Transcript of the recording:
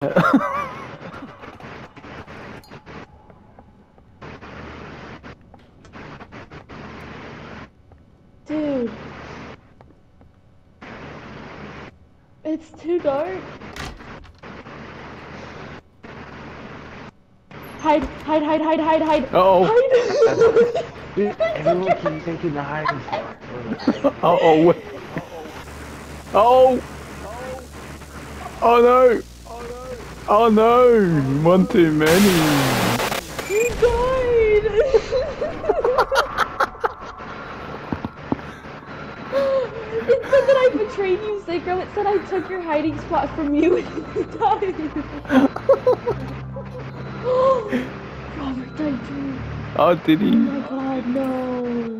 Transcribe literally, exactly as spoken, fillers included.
Dude. It's too dark. Hide, hide, hide, hide, hide, hide. Uh oh. Hide. Dude, everyone keeps thinking the hiding spot. Uh oh. Oh. Oh no. Oh no. One too many. You died. It said that I betrayed you, Synchro. It said I took your hiding spot from you and you died. Robert died too. Oh, did he? Oh my god, no.